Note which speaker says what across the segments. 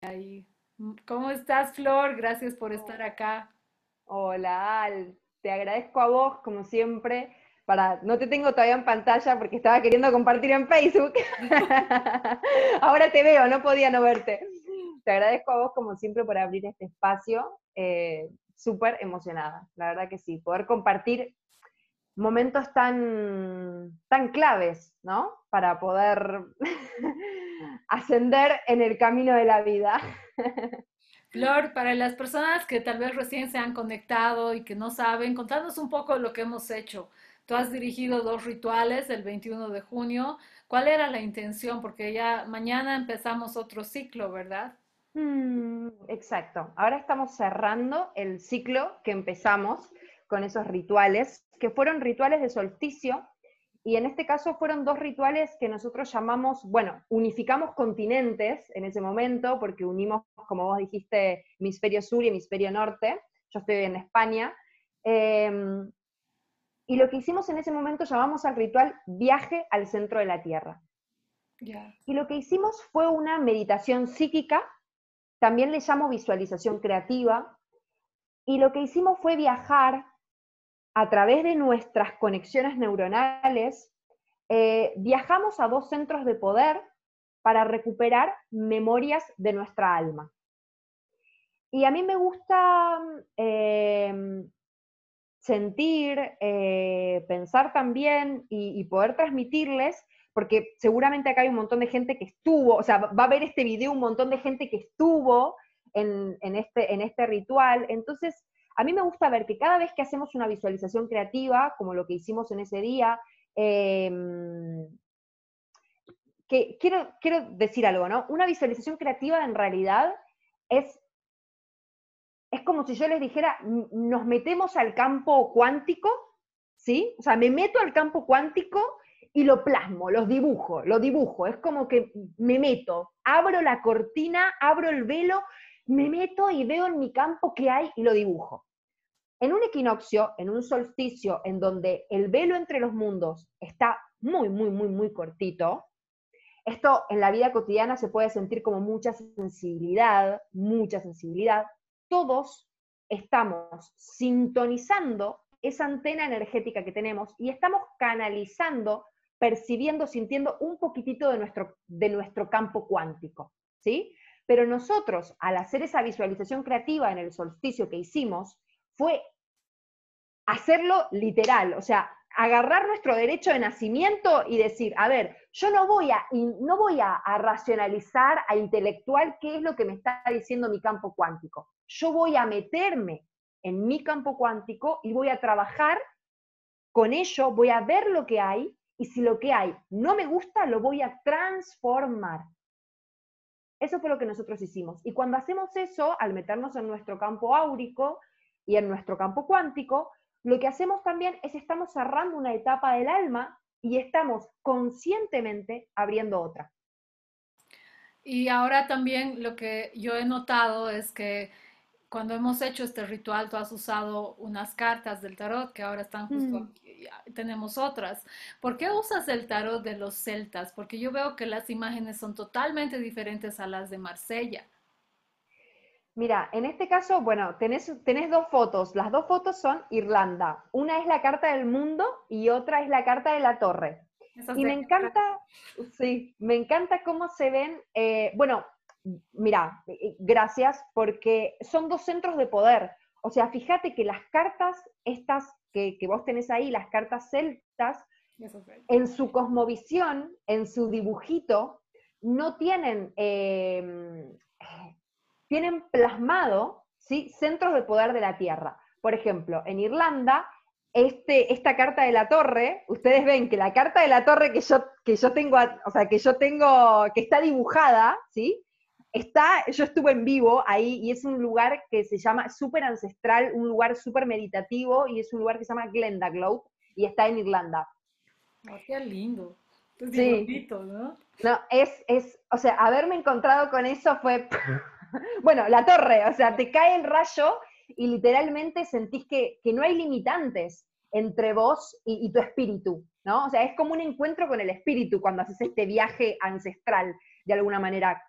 Speaker 1: Ahí. ¿Cómo estás, Flor? Gracias por estar acá.
Speaker 2: Hola, Al. Te agradezco a vos, como siempre. No te tengo todavía en pantalla porque estaba queriendo compartir en Facebook. Ahora te veo, no podía no verte. Te agradezco a vos, como siempre, por abrir este espacio. Súper emocionada, la verdad que sí. Poder compartir momentos tan claves, ¿no? Para poder ascender en el camino de la vida.
Speaker 1: Flor, para las personas que tal vez recién se han conectado y que no saben, contanos un poco lo que hemos hecho. Tú has dirigido dos rituales el 21 de junio. ¿Cuál era la intención? Porque ya mañana empezamos otro ciclo, ¿verdad?
Speaker 2: Exacto. Ahora estamos cerrando el ciclo que empezamos con esos rituales, que fueron rituales de solsticio, y en este caso fueron dos rituales que nosotros llamamos, bueno, unificamos continentes en ese momento, porque unimos, como vos dijiste, hemisferio sur y hemisferio norte. Yo estoy en España. Eh, y lo que hicimos en ese momento llamamos al ritual viaje al centro de la Tierra.
Speaker 1: Ya.
Speaker 2: Y lo que hicimos fue una meditación psíquica, también le llamo visualización creativa, y lo que hicimos fue viajar a través de nuestras conexiones neuronales, viajamos a dos centros de poder para recuperar memorias de nuestra alma. Y a mí me gusta sentir, pensar también y poder transmitirles, porque seguramente acá hay un montón de gente que estuvo, o sea, va a ver este video un montón de gente que estuvo en este ritual. Entonces, a mí me gusta ver que cada vez que hacemos una visualización creativa, como lo que hicimos en ese día, eh, que quiero decir algo, ¿no? Una visualización creativa en realidad es es como si yo les dijera, nos metemos al campo cuántico, ¿sí? O sea, me meto al campo cuántico y lo plasmo, lo dibujo. Es como que me meto, abro la cortina, abro el velo, me meto y veo en mi campo qué hay y lo dibujo. En un equinoccio, en un solsticio, en donde el velo entre los mundos está muy, muy, muy, muy cortito, esto en la vida cotidiana se puede sentir como mucha sensibilidad, mucha sensibilidad. Todos estamos sintonizando esa antena energética que tenemos y estamos canalizando, percibiendo, sintiendo un poquitito de nuestro campo cuántico, ¿sí? Pero nosotros, al hacer esa visualización creativa en el solsticio que hicimos, fue hacerlo literal, o sea, agarrar nuestro derecho de nacimiento y decir, a ver, yo no voy a racionalizar, a intelectual qué es lo que me está diciendo mi campo cuántico. Yo voy a meterme en mi campo cuántico y voy a trabajar con ello, voy a ver lo que hay y si lo que hay no me gusta, lo voy a transformar. Eso fue lo que nosotros hicimos. Y cuando hacemos eso, al meternos en nuestro campo áurico y en nuestro campo cuántico, lo que hacemos también es estamos cerrando una etapa del alma y estamos conscientemente abriendo otra.
Speaker 1: Y ahora también lo que yo he notado es que cuando hemos hecho este ritual, tú has usado unas cartas del tarot que ahora están justo
Speaker 2: Mm.
Speaker 1: aquí, ya tenemos otras. ¿Por qué usas el tarot de los celtas? Porque yo veo que las imágenes son totalmente diferentes a las de Marsella.
Speaker 2: Mira, en este caso, bueno, tenés dos fotos. Las dos fotos son Irlanda. Una es la carta del mundo y otra es la carta de la torre.
Speaker 1: Esas
Speaker 2: Y
Speaker 1: de
Speaker 2: me encanta, sí, me encanta cómo se ven. Bueno, mira, gracias, porque son dos centros de poder. O sea, fíjate que las cartas estas que vos tenés ahí, las cartas celtas,
Speaker 1: esas de
Speaker 2: en su cosmovisión, en su dibujito, no tienen plasmado, ¿sí?, centros de poder de la Tierra. Por ejemplo, en Irlanda, esta carta de la torre, ustedes ven que la carta de la torre que yo tengo, o sea, que está dibujada, ¿sí? Yo estuve en vivo ahí y es un lugar que se llama súper ancestral, un lugar súper meditativo y es un lugar que se llama Glendalough y está en Irlanda.
Speaker 1: Oh, qué lindo. Es
Speaker 2: Sí,
Speaker 1: igualito, ¿no?
Speaker 2: no, o sea, haberme encontrado con eso fue, bueno, la torre, o sea, te cae el rayo y literalmente sentís que no hay limitantes entre vos y tu espíritu, ¿no? O sea, es como un encuentro con el espíritu cuando haces este viaje ancestral, de alguna manera.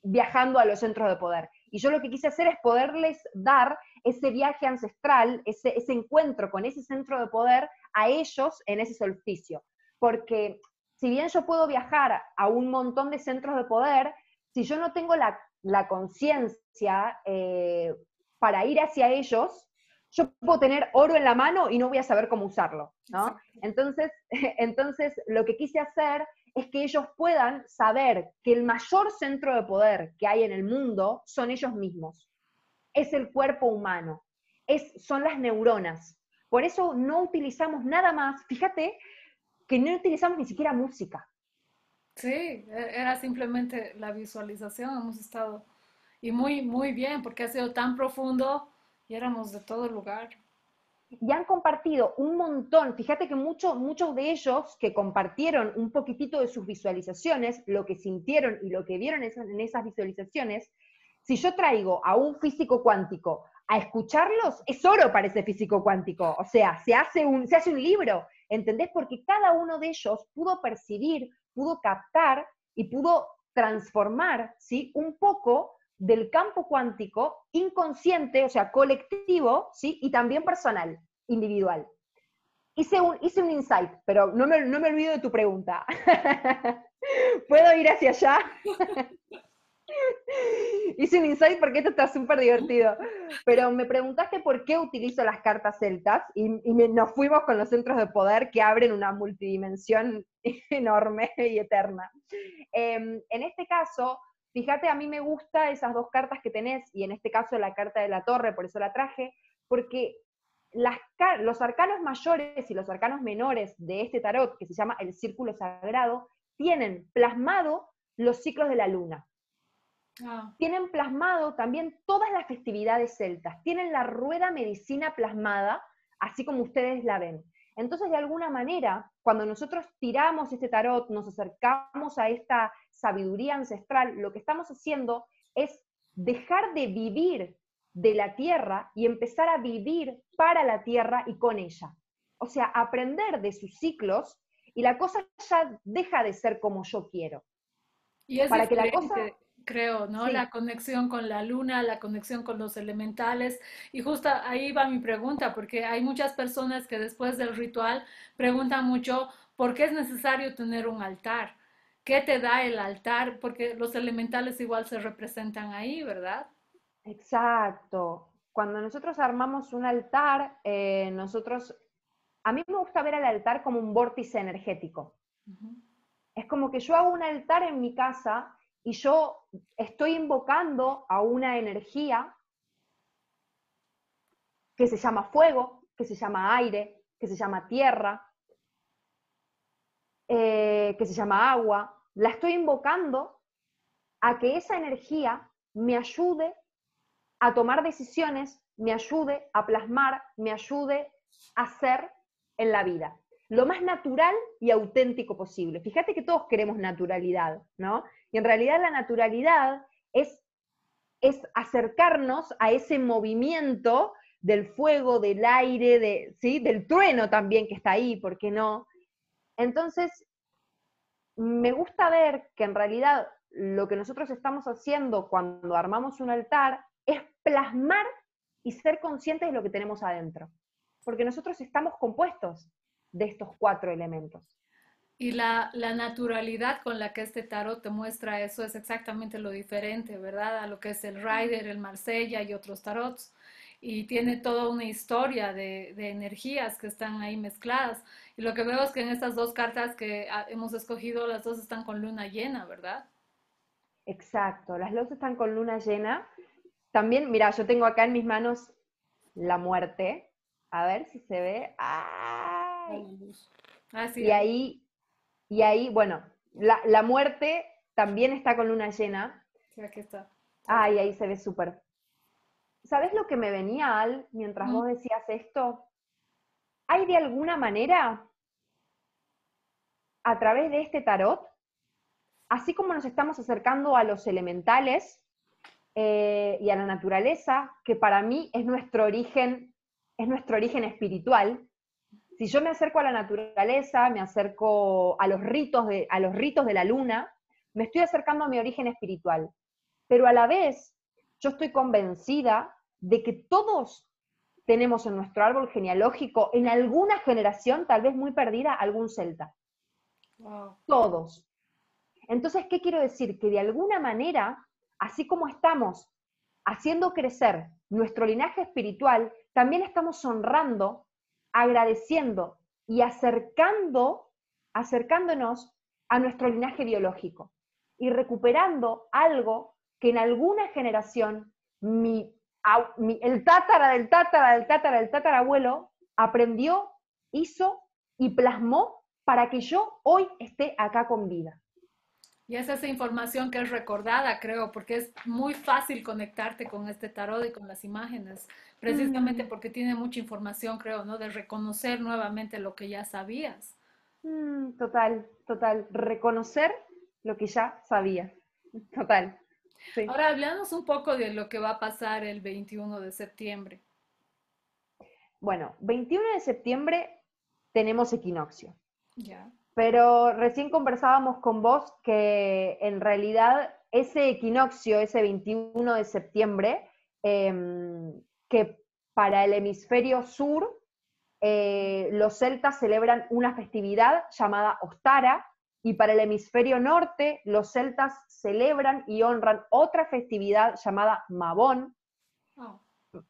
Speaker 2: viajando a los centros de poder. Y yo lo que quise hacer es poderles dar ese viaje ancestral, ese encuentro con ese centro de poder a ellos en ese solsticio. Porque si bien yo puedo viajar a un montón de centros de poder, si yo no tengo la conciencia para ir hacia ellos, yo puedo tener oro en la mano y no voy a saber cómo usarlo, ¿no? Entonces, lo que quise hacer es que ellos puedan saber que el mayor centro de poder que hay en el mundo son ellos mismos. Es el cuerpo humano, son las neuronas. Por eso no utilizamos nada más, fíjate que no utilizamos ni siquiera música.
Speaker 1: Sí, era simplemente la visualización, hemos estado, y muy, muy bien, porque ha sido tan profundo y éramos de todo lugar.
Speaker 2: Y han compartido un montón, fíjate que muchos de ellos que compartieron un poquitito de sus visualizaciones, lo que sintieron y lo que vieron en esas visualizaciones, si yo traigo a un físico cuántico a escucharlos, es oro para ese físico cuántico, o sea, se hace un libro, ¿entendés? Porque cada uno de ellos pudo percibir, pudo captar y pudo transformar, ¿sí? Un poco del campo cuántico inconsciente, o sea, colectivo, ¿sí? Y también personal, individual. Hice un insight, pero no me olvido de tu pregunta. ¿Puedo ir hacia allá? Hice un insight porque esto está súper divertido. Pero me preguntaste por qué utilizo las cartas celtas y nos fuimos con los centros de poder que abren una multidimensión enorme y eterna. En este caso, fíjate, a mí me gustan esas dos cartas que tenés, y en este caso la carta de la torre, por eso la traje, porque los arcanos mayores y los arcanos menores de este tarot, que se llama el Círculo Sagrado, tienen plasmado los ciclos de la luna. Tienen plasmado también todas las festividades celtas, tienen la rueda medicina plasmada, así como ustedes la ven. Entonces, de alguna manera, cuando nosotros tiramos este tarot, nos acercamos a esta sabiduría ancestral, lo que estamos haciendo es dejar de vivir de la tierra y empezar a vivir para la tierra y con ella. O sea, aprender de sus ciclos y la cosa ya deja de ser como yo quiero.
Speaker 1: Y es
Speaker 2: Para que la cosa...
Speaker 1: diferente, creo, ¿no?
Speaker 2: Sí.
Speaker 1: La conexión con la luna, la conexión con los elementales. Y justo ahí va mi pregunta, porque hay muchas personas que después del ritual preguntan mucho por qué es necesario tener un altar. ¿Qué te da el altar? Porque los elementales igual se representan ahí, ¿verdad?
Speaker 2: Exacto. Cuando nosotros armamos un altar, a mí me gusta ver al altar como un vórtice energético.
Speaker 1: Ujú.
Speaker 2: Es como que yo hago un altar en mi casa y yo estoy invocando a una energía que se llama fuego, que se llama aire, que se llama tierra, que se llama agua. La estoy invocando a que esa energía me ayude a tomar decisiones, me ayude a plasmar, me ayude a ser en la vida. Lo más natural y auténtico posible. Fíjate que todos queremos naturalidad, ¿no? Y en realidad la naturalidad es acercarnos a ese movimiento del fuego, del aire, ¿sí? Del trueno también que está ahí, ¿por qué no? Entonces, me gusta ver que en realidad lo que nosotros estamos haciendo cuando armamos un altar es plasmar y ser conscientes de lo que tenemos adentro. Porque nosotros estamos compuestos de estos 4 elementos.
Speaker 1: Y la naturalidad con la que este tarot te muestra eso es exactamente lo diferente, ¿verdad? A lo que es el Rider, el Marsella y otros tarots. Y tiene toda una historia de energías que están ahí mezcladas. Y lo que veo es que en estas dos cartas que hemos escogido, las dos están con luna llena, ¿verdad?
Speaker 2: Exacto, las dos están con luna llena. También, mira, yo tengo acá en mis manos la muerte. A ver si se ve.
Speaker 1: La
Speaker 2: ¡Ay!
Speaker 1: luz. Ah, sí,
Speaker 2: Y
Speaker 1: ahí.
Speaker 2: ahí, bueno, la muerte también está con luna llena.
Speaker 1: Sí, aquí está.
Speaker 2: Ay, ahí se ve súper. ¿Sabes lo que me venía, Al, mientras
Speaker 1: Mm,
Speaker 2: vos decías esto? ¿Hay de alguna manera, a través de este tarot, así como nos estamos acercando a los elementales y a la naturaleza, que para mí es nuestro origen espiritual? Si yo me acerco a la naturaleza, me acerco a los ritos de la luna, me estoy acercando a mi origen espiritual. pero a la vez yo estoy convencida de que todos tenemos en nuestro árbol genealógico, en alguna generación, tal vez muy perdida, algún celta.
Speaker 1: Wow.
Speaker 2: Todos. Entonces, ¿qué quiero decir? Que de alguna manera, así como estamos haciendo crecer nuestro linaje espiritual, también estamos honrando, agradeciendo y acercándonos a nuestro linaje biológico y recuperando algo que en alguna generación el tátara del tátara del tátara del tatarabuelo aprendió, hizo y plasmó para que yo hoy esté acá con vida.
Speaker 1: Y es esa información que es recordada, creo, porque es muy fácil conectarte con este tarot y con las imágenes, precisamente
Speaker 2: Mm,
Speaker 1: porque tiene mucha información, creo, ¿no? De reconocer nuevamente lo que ya sabías.
Speaker 2: total, total. Reconocer lo que ya sabía. Total. Sí.
Speaker 1: Ahora, hablamos un poco de lo que va a pasar el 21 de septiembre.
Speaker 2: Bueno, 21 de septiembre tenemos equinoccio,
Speaker 1: Ya.
Speaker 2: pero recién conversábamos con vos que en realidad ese equinoccio, ese 21 de septiembre, que para el hemisferio sur los celtas celebran una festividad llamada Ostara, y para el hemisferio norte los celtas celebran y honran otra festividad llamada Mabón.
Speaker 1: Oh,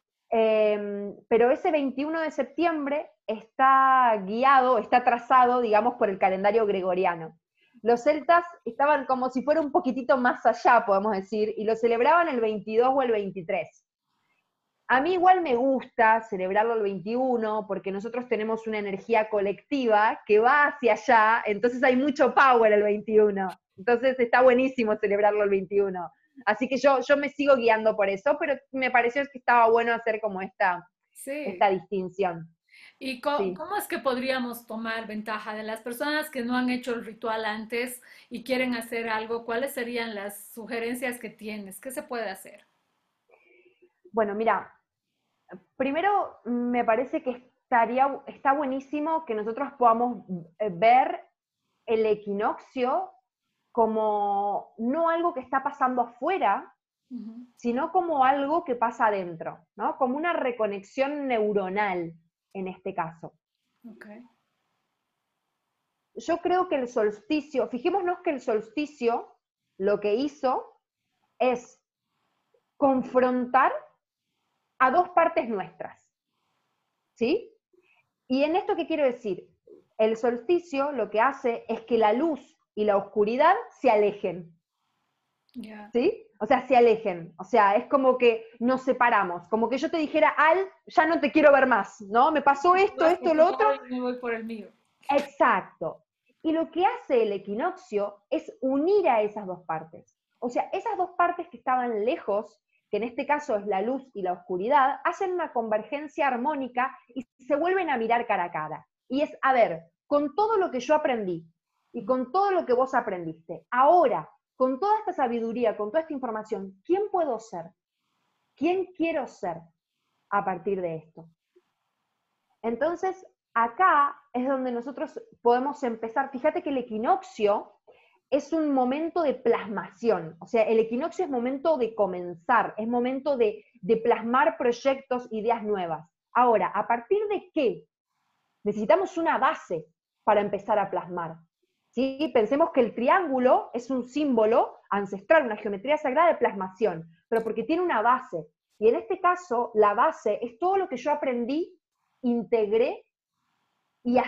Speaker 2: Pero ese 21 de septiembre está guiado, está trazado, digamos, por el calendario gregoriano. Los celtas estaban como si fuera un poquitito más allá, podemos decir, y lo celebraban el 22 o el 23. A mí igual me gusta celebrarlo el 21 porque nosotros tenemos una energía colectiva que va hacia allá, entonces hay mucho power el 21. Entonces está buenísimo celebrarlo el 21. Así que yo me sigo guiando por eso, pero me pareció que estaba bueno hacer como esta
Speaker 1: sí.
Speaker 2: distinción.
Speaker 1: ¿Y
Speaker 2: Sí.
Speaker 1: cómo es que podríamos tomar ventaja de las personas que no han hecho el ritual antes y quieren hacer algo? ¿Cuáles serían las sugerencias que tienes? ¿Qué se puede hacer?
Speaker 2: Bueno, mira, primero me parece que está buenísimo que nosotros podamos ver el equinoccio como no algo que está pasando afuera,
Speaker 1: Ujú.
Speaker 2: sino como algo que pasa adentro, ¿no? Como una reconexión neuronal en este caso.
Speaker 1: Ok.
Speaker 2: Yo creo que el solsticio, fijémonos que el solsticio lo que hizo es confrontar a dos partes nuestras, ¿sí? Y en esto, ¿qué quiero decir? El solsticio lo que hace es que la luz y la oscuridad se alejen,
Speaker 1: Ya.
Speaker 2: ¿sí? O sea, se alejen. O sea, es como que nos separamos. Como que yo te dijera, Al, ya no te quiero ver más, ¿no? Me pasó
Speaker 1: Tú
Speaker 2: esto,
Speaker 1: vas
Speaker 2: esto,
Speaker 1: por tu
Speaker 2: lo otro.
Speaker 1: lado y me voy por el mío.
Speaker 2: Exacto. Y lo que hace el equinoccio es unir a esas dos partes. O sea, esas dos partes que estaban lejos, que en este caso es la luz y la oscuridad, hacen una convergencia armónica y se vuelven a mirar cara a cara. Y es, a ver, con todo lo que yo aprendí y con todo lo que vos aprendiste, ahora, con toda esta sabiduría, con toda esta información, ¿quién puedo ser? ¿Quién quiero ser a partir de esto? Entonces, acá es donde nosotros podemos empezar. Fíjate que el equinoccio es un momento de plasmación, o sea, el equinoccio es momento de comenzar, es momento de plasmar proyectos, ideas nuevas. Ahora, ¿a partir de qué? Necesitamos una base para empezar a plasmar. ¿Sí? Pensemos que el triángulo es un símbolo ancestral, una geometría sagrada de plasmación, pero porque tiene una base. Y en este caso, la base es todo lo que yo aprendí, integré y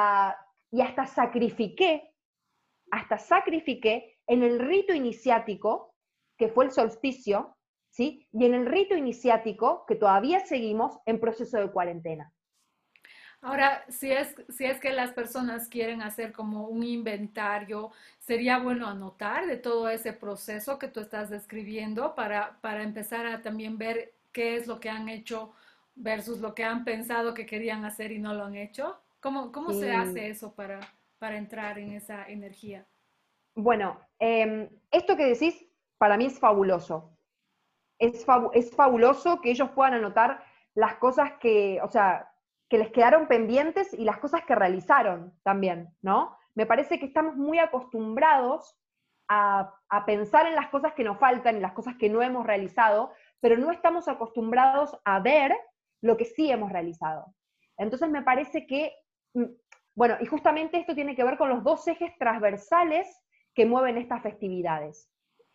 Speaker 2: hasta sacrifiqué en el rito iniciático, que fue el solsticio, ¿sí? Y en el rito iniciático, que todavía seguimos en proceso de cuarentena.
Speaker 1: Ahora, si es que las personas quieren hacer como un inventario, sería bueno anotar de todo ese proceso que tú estás describiendo para empezar a también ver qué es lo que han hecho versus lo que han pensado que querían hacer y no lo han hecho. ¿Cómo se
Speaker 2: Sí.
Speaker 1: hace eso para entrar en esa energía?
Speaker 2: Bueno, esto que decís para mí es fabuloso. Es fabuloso que ellos puedan anotar las cosas que, o sea, que les quedaron pendientes y las cosas que realizaron también, ¿no? Me parece que estamos muy acostumbrados a pensar en las cosas que nos faltan, en las cosas que no hemos realizado, pero no estamos acostumbrados a ver lo que sí hemos realizado. Entonces me parece que, bueno, y justamente esto tiene que ver con los dos ejes transversales que mueven estas festividades.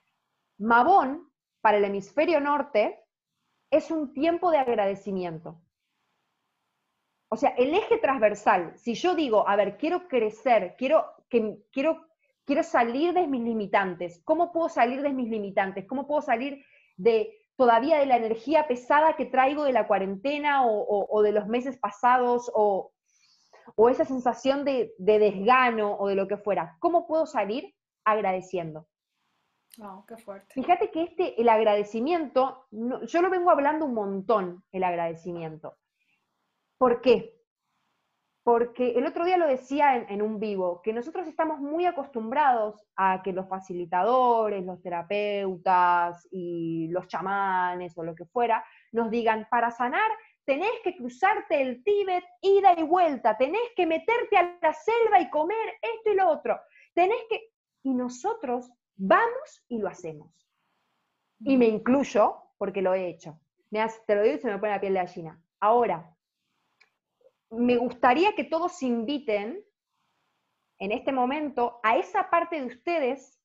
Speaker 2: Mabón, para el hemisferio norte, es un tiempo de agradecimiento. O sea, el eje transversal, si yo digo, a ver, quiero crecer, quiero salir de mis limitantes, ¿cómo puedo salir de mis limitantes? ¿Cómo puedo salir todavía de la energía pesada que traigo de la cuarentena o de los meses pasados o esa sensación de desgano o de lo que fuera? ¿Cómo puedo salir? Agradeciendo.
Speaker 1: Wow, qué fuerte.
Speaker 2: Fíjate que el agradecimiento, yo lo vengo hablando un montón, el agradecimiento. ¿Por qué? Porque el otro día lo decía en un vivo, que nosotros estamos muy acostumbrados a que los facilitadores, los terapeutas y los chamanes o lo que fuera, nos digan, para sanar tenés que cruzarte el Tíbet ida y vuelta, tenés que meterte a la selva y comer esto y lo otro, y nosotros vamos y lo hacemos. Y me incluyo, porque lo he hecho. Te lo digo y se me pone la piel de gallina. Ahora, me gustaría que todos se inviten en este momento a esa parte de ustedes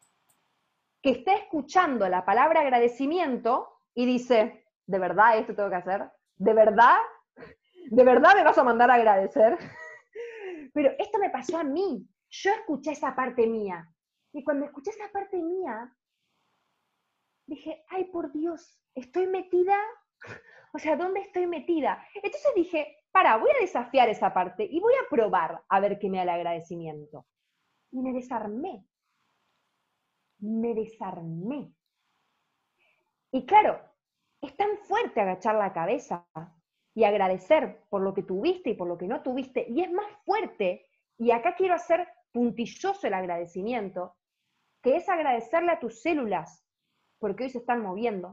Speaker 2: que está escuchando la palabra agradecimiento y dice, ¿de verdad esto tengo que hacer? ¿De verdad? ¿De verdad me vas a mandar a agradecer? Pero esto me pasó a mí. Yo escuché esa parte mía. Y cuando escuché esa parte mía, dije, ay, por Dios, estoy metida. O sea, ¿dónde estoy metida? Entonces dije, voy a desafiar esa parte y voy a probar a ver qué me da el agradecimiento. Y me desarmé. Me desarmé. Y claro, es tan fuerte agachar la cabeza y agradecer por lo que tuviste y por lo que no tuviste. Y es más fuerte, y acá quiero hacer puntilloso el agradecimiento, que es agradecerle a tus células, porque hoy se están moviendo.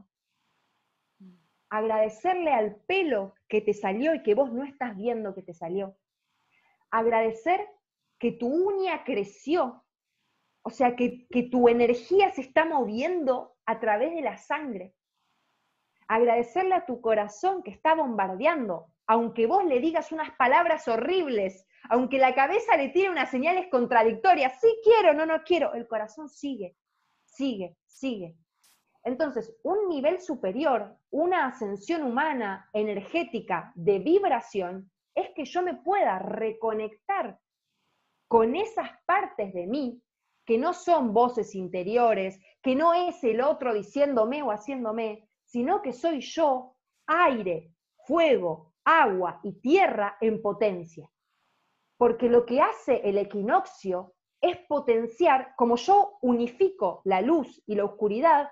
Speaker 2: Agradecerle al pelo que te salió y que vos no estás viendo que te salió. Agradecer que tu uña creció, o sea, que tu energía se está moviendo a través de la sangre. Agradecerle a tu corazón que está bombardeando, aunque vos le digas unas palabras horribles, aunque la cabeza le tire unas señales contradictorias, sí quiero, no quiero, el corazón sigue, sigue, sigue. Entonces, un nivel superior, una ascensión humana, energética, de vibración, es que yo me pueda reconectar con esas partes de mí que no son voces interiores, que no es el otro diciéndome o haciéndome, sino que soy yo, aire, fuego, agua y tierra en potencia. Porque lo que hace el equinoccio es potenciar, como yo unifico la luz y la oscuridad,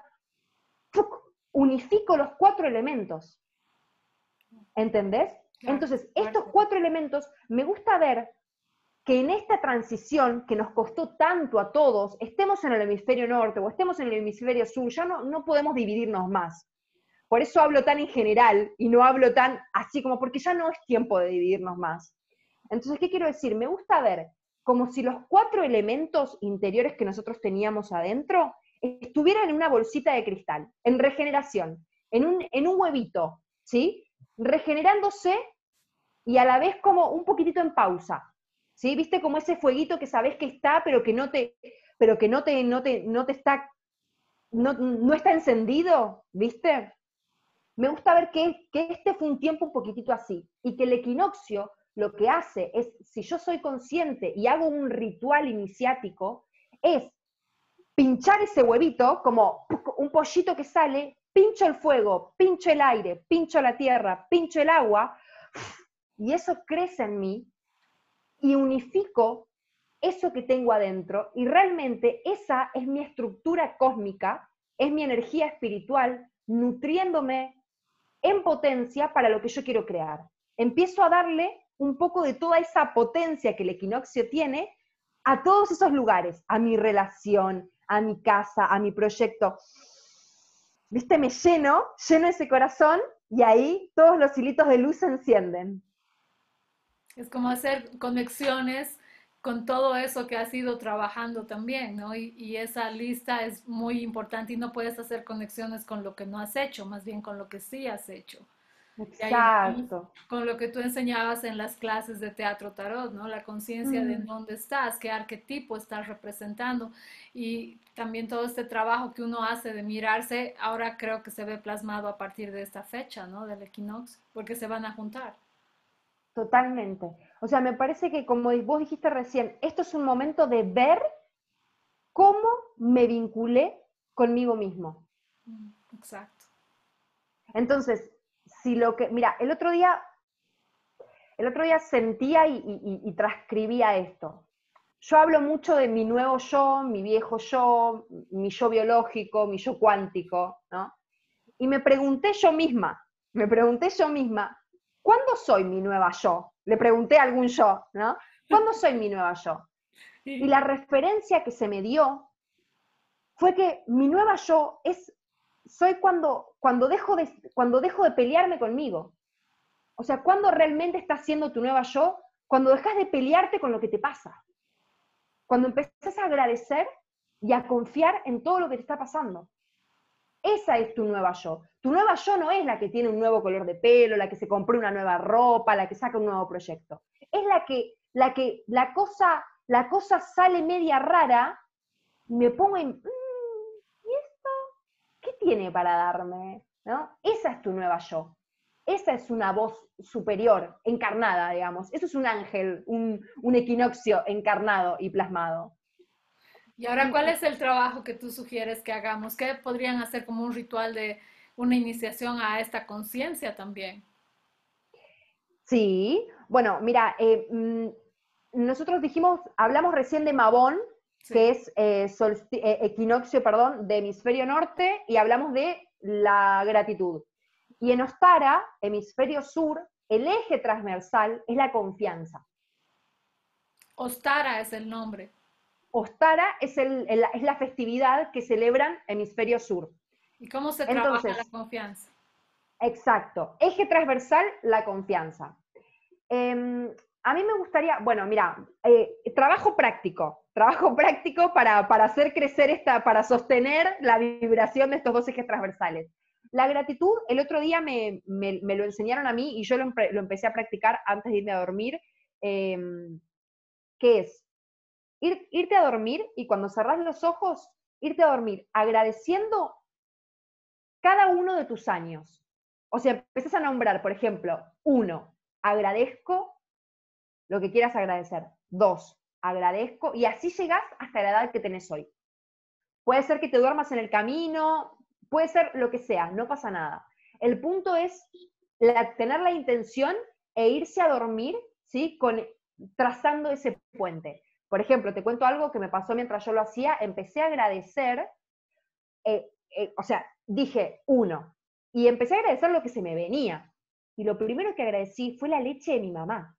Speaker 2: unifico los 4 elementos. ¿Entendés?
Speaker 1: Claro,
Speaker 2: Entonces,
Speaker 1: claro.
Speaker 2: estos 4 elementos, me gusta ver que en esta transición que nos costó tanto a todos, estemos en el hemisferio norte o estemos en el hemisferio sur, ya no podemos dividirnos más. Por eso hablo tan en general y no hablo tan así como, porque ya no es tiempo de dividirnos más. Entonces, ¿qué quiero decir? Me gusta ver como si los 4 elementos interiores que nosotros teníamos adentro estuvieran en una bolsita de cristal, en regeneración, en un huevito, ¿sí? Regenerándose y a la vez como un poquitito en pausa, ¿sí? ¿Viste como ese fueguito que sabés que está, pero que no está, no está encendido, ¿viste? Me gusta ver que este fue un tiempo un poquitito así, y que el equinoccio lo que hace es, si yo soy consciente y hago un ritual iniciático, es pinchar ese huevito, como un pollito que sale, pincho el fuego, pincho el aire, pincho la tierra, pincho el agua, y eso crece en mí, y unifico eso que tengo adentro, y realmente esa es mi estructura cósmica, es mi energía espiritual, nutriéndome en potencia para lo que yo quiero crear. Empiezo a darle un poco de toda esa potencia que el equinoccio tiene a todos esos lugares, a mi relación, a mi casa, a mi proyecto. ¿Viste? Me lleno ese corazón y ahí todos los hilitos de luz se encienden.
Speaker 1: Es como hacer conexiones con todo eso que has ido trabajando también, ¿no? Y esa lista es muy importante y no puedes hacer conexiones con lo que no has hecho, más bien con lo que sí has hecho. Y ahí entramos
Speaker 2: Exacto.
Speaker 1: con lo que tú enseñabas en las clases de teatro tarot, ¿no? La conciencia de en
Speaker 2: Mm,
Speaker 1: dónde estás, qué arquetipo estás representando y también todo este trabajo que uno hace de mirarse, ahora creo que se ve plasmado a partir de esta fecha, ¿no? Del equinoccio, porque se van a juntar.
Speaker 2: totalmente. O sea, me parece que como vos dijiste recién, esto es un momento de ver cómo me vinculé conmigo mismo.
Speaker 1: Exacto.
Speaker 2: Entonces, si lo que, mira, el otro día sentía y transcribía esto. Yo hablo mucho de mi nuevo yo, mi viejo yo, mi yo biológico, mi yo cuántico, ¿no? Y me pregunté yo misma, ¿cuándo soy mi nueva yo? Le pregunté a algún yo, ¿no? ¿Cuándo soy mi nueva yo? Y
Speaker 1: Y
Speaker 2: la referencia que se me dio fue que mi nueva yo soy cuando dejo de pelearme conmigo. O sea, cuando realmente estás siendo tu nueva yo, cuando dejas de pelearte con lo que te pasa. Cuando empezás a agradecer y a confiar en todo lo que te está pasando. Esa es tu nueva yo. Tu nueva yo no es la que tiene un nuevo color de pelo, la que se compró una nueva ropa, la que saca un nuevo proyecto. Es la cosa sale media rara, me pongo en, ¿y esto qué tiene para darme? ¿No? Esa es tu nueva yo. Esa es una voz superior, encarnada, digamos. Eso es un ángel, un equinoccio encarnado y plasmado.
Speaker 1: y ahora, ¿cuál es el trabajo que tú sugieres que hagamos? ¿Qué podrían hacer como un ritual de una iniciación a esta conciencia también?
Speaker 2: Sí, bueno, mira, nosotros hablamos recién de Mabón, que
Speaker 1: Sí.
Speaker 2: es equinoccio, perdón, de hemisferio norte, y hablamos de la gratitud. Y en Ostara, hemisferio sur, el eje transversal es la confianza.
Speaker 1: Ostara es el nombre.
Speaker 2: Ostara es la festividad que celebran hemisferio sur.
Speaker 1: ¿Y cómo se trabaja la
Speaker 2: Entonces,
Speaker 1: confianza?
Speaker 2: exacto, eje transversal, la confianza. A mí me gustaría, bueno, mira, trabajo práctico para hacer crecer para sostener la vibración de estos dos ejes transversales. La gratitud, el otro día me lo enseñaron a mí y yo lo empecé a practicar antes de irme a dormir, eh, que es irte a dormir y cuando cerrás los ojos, irte a dormir agradeciendo cada uno de tus años. O sea, empezás a nombrar, por ejemplo, uno, agradezco lo que quieras agradecer. Dos, agradezco, y así llegás hasta la edad que tenés hoy. Puede ser que te duermas en el camino, puede ser lo que sea, no pasa nada. El punto es tener la intención e irse a dormir, ¿sí? Trazando ese puente. Por ejemplo, te cuento algo que me pasó mientras yo lo hacía, empecé a agradecer, o sea, dije uno, y empecé a agradecer lo que se me venía. Y lo primero que agradecí fue la leche de mi mamá.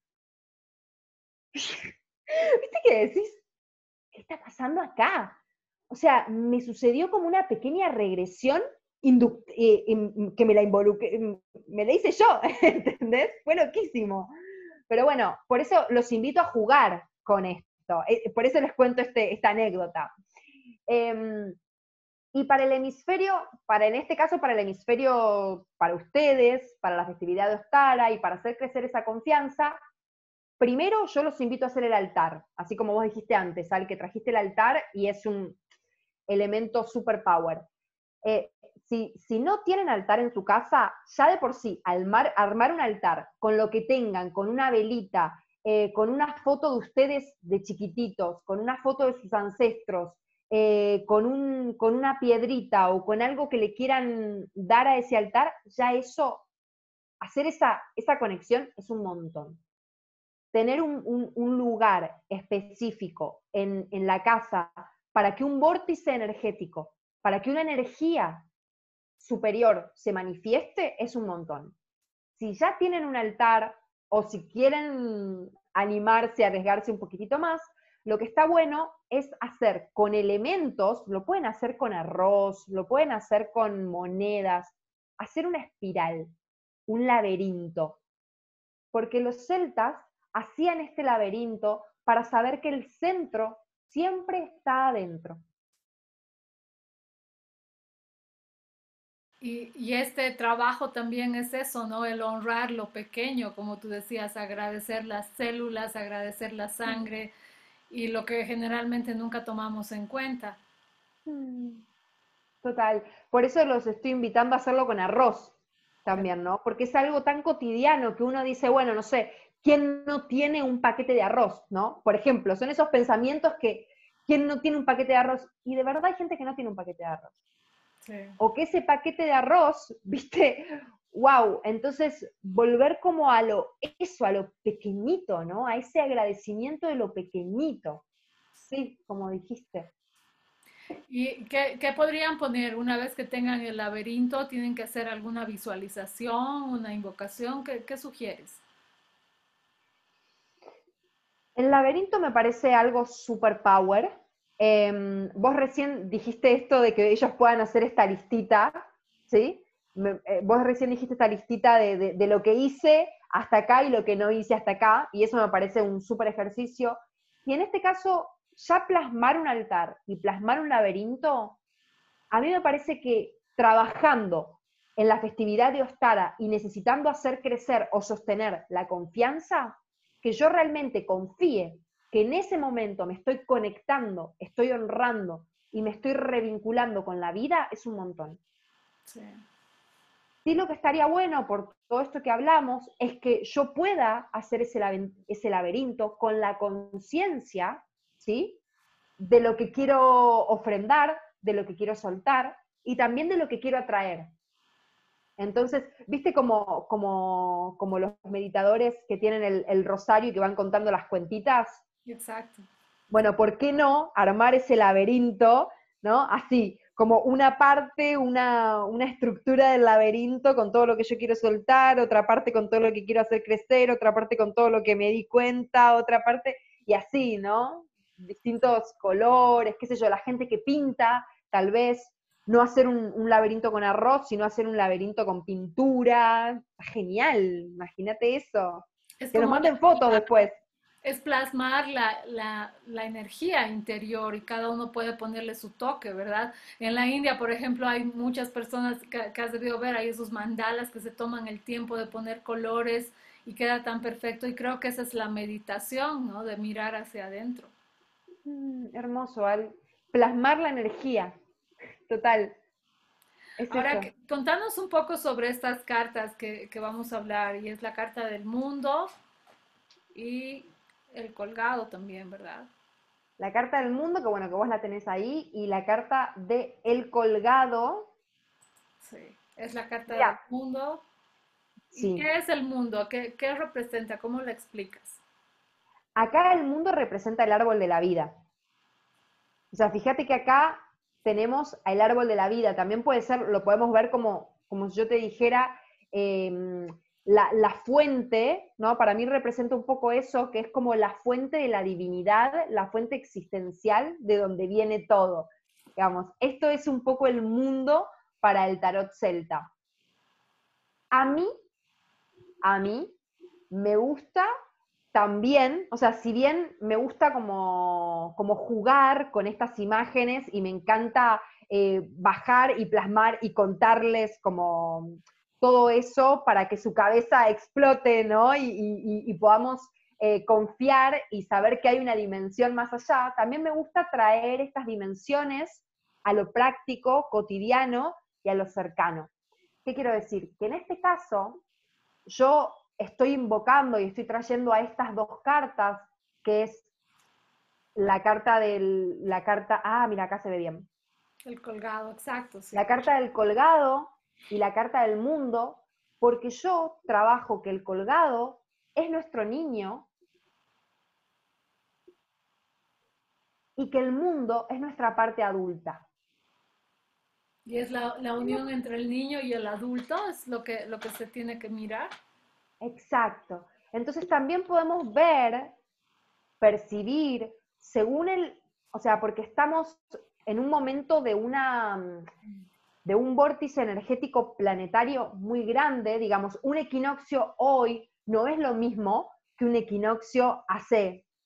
Speaker 2: ¿Viste qué decís? ¿Qué está pasando acá? O sea, me sucedió como una pequeña regresión que me la hice yo, ¿entendés? Fue loquísimo. Pero bueno, por eso los invito a jugar con esto. Por eso les cuento esta anécdota. Eh, y para el hemisferio, en este caso para el hemisferio, para ustedes, para la festividad de Ostara y para hacer crecer esa confianza, primero yo los invito a hacer el altar, así como vos dijiste antes, Al, que trajiste el altar y es un elemento superpower. Eh, si no tienen altar en su casa, ya de por sí, armar un altar con lo que tengan, con una velita, con una foto de ustedes de chiquititos, con una foto de sus ancestros, con una piedrita o con algo que le quieran dar a ese altar, ya eso, hacer esa conexión es un montón. Tener un lugar específico en la casa para que un vórtice energético, para que una energía superior se manifieste, es un montón. Si ya tienen un altar o si quieren animarse, arriesgarse un poquitito más, lo que está bueno es hacer con elementos, lo pueden hacer con arroz, lo pueden hacer con monedas, hacer una espiral, un laberinto, porque los celtas hacían este laberinto para saber que el centro siempre está adentro.
Speaker 1: Y este trabajo también es eso, ¿no? El honrar lo pequeño, como tú decías, agradecer las células, agradecer la sangre y lo que generalmente nunca tomamos en cuenta.
Speaker 2: Total. Por eso los estoy invitando a hacerlo con arroz también, ¿no? Porque es algo tan cotidiano que uno dice, bueno, no sé, ¿quién no tiene un paquete de arroz, ¿no? Por ejemplo, son esos pensamientos que, ¿quién no tiene un paquete de arroz? Y de verdad hay gente que no tiene un paquete de arroz.
Speaker 1: Sí.
Speaker 2: O que ese paquete de arroz, viste, wow, entonces volver como a eso, a lo pequeñito, ¿no? A ese agradecimiento de lo pequeñito. Sí, como dijiste.
Speaker 1: ¿Y qué podrían poner una vez que tengan el laberinto? ¿Tienen que hacer alguna visualización, una invocación? ¿Qué sugieres?
Speaker 2: El laberinto me parece algo super power. Vos recién dijiste esto de que ellos puedan hacer esta listita, ¿sí? Vos recién dijiste esta listita de lo que hice hasta acá y lo que no hice hasta acá, y eso me parece un súper ejercicio. Y en este caso, ya plasmar un altar y plasmar un laberinto, a mí me parece que trabajando en la festividad de Ostara y necesitando hacer crecer o sostener la confianza, que yo realmente confíe que en ese momento me estoy conectando, estoy honrando y me estoy revinculando con la vida, es un montón.
Speaker 1: Sí.
Speaker 2: Sí, lo que estaría bueno por todo esto que hablamos es que yo pueda hacer ese laberinto con la conciencia, ¿sí? De lo que quiero ofrendar, de lo que quiero soltar y también de lo que quiero atraer. Entonces, ¿viste como los meditadores que tienen el rosario y que van contando las cuentitas?
Speaker 1: Exacto.
Speaker 2: Bueno, ¿por qué no armar ese laberinto, ¿no? Así, como una parte, una estructura del laberinto con todo lo que yo quiero soltar, otra parte con todo lo que quiero hacer crecer, otra parte con todo lo que me di cuenta, otra parte, y así, ¿no? Distintos colores, qué sé yo, la gente que pinta, tal vez no hacer un laberinto con arroz, sino hacer un laberinto con pintura. Genial, imagínate eso.
Speaker 1: Es
Speaker 2: Que nos
Speaker 1: como
Speaker 2: manden fotos después.
Speaker 1: es plasmar la energía interior y cada uno puede ponerle su toque, ¿verdad? En la India, por ejemplo, hay muchas personas que has debido ver, hay esos mandalas que se toman el tiempo de poner colores y queda tan perfecto y creo que esa es la meditación, ¿no? De mirar hacia adentro.
Speaker 2: Hermoso, Al. Plasmar la energía, total, es
Speaker 1: Ahora,
Speaker 2: eso.
Speaker 1: contanos un poco sobre estas cartas que vamos a hablar y es la carta del mundo y el colgado también, ¿verdad?
Speaker 2: La carta del mundo, que bueno, que vos la tenés ahí, y la carta de el colgado.
Speaker 1: Sí, es la carta
Speaker 2: Mira,
Speaker 1: del mundo. ¿Y
Speaker 2: sí,
Speaker 1: qué es el mundo? ¿Qué representa? ¿Cómo lo explicas?
Speaker 2: acá el mundo representa el árbol de la vida. O sea, fíjate que acá tenemos el árbol de la vida. También puede ser, lo podemos ver como si yo te dijera, eh, la fuente, ¿no? Para mí representa un poco eso, que es como la fuente de la divinidad, la fuente existencial de donde viene todo. Digamos, esto es un poco el mundo para el tarot celta. A mí, a mí, me gusta también, o sea, si bien me gusta como jugar con estas imágenes y me encanta bajar y plasmar y contarles como todo eso para que su cabeza explote, ¿no? Y podamos confiar y saber que hay una dimensión más allá, también me gusta traer estas dimensiones a lo práctico, cotidiano y a lo cercano. ¿Qué quiero decir? Que en este caso, yo estoy invocando y estoy trayendo a estas dos cartas, que es mira, acá se ve bien,
Speaker 1: El colgado, exacto, sí.
Speaker 2: la carta del colgado y la carta del mundo, porque yo trabajo que el colgado es nuestro niño y que el mundo es nuestra parte adulta.
Speaker 1: Y es la unión entre el niño y el adulto, es lo que se tiene que mirar.
Speaker 2: Exacto. Entonces también podemos ver, percibir, según o sea, porque estamos en un momento de un vórtice energético planetario muy grande, digamos, un equinoccio hoy no es lo mismo que un equinoccio hace